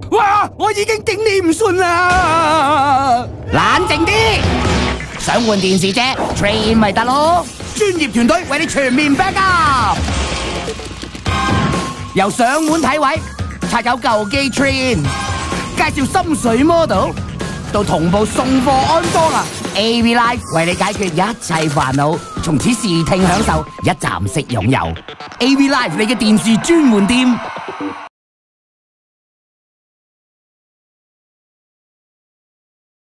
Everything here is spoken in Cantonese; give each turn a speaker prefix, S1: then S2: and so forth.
S1: 哇！我已經頂你唔順啦！冷靜啲，想換電視啫 ，Train 咪得咯。專業團隊為你全面 back up， 由上門睇位、拆有舊機 Train， 介紹心水 model， 到同步送貨安裝啊 ！AV Live 為你解決一切煩惱，從此視聽享受，一站式擁有 AV Live 你嘅電視專門店。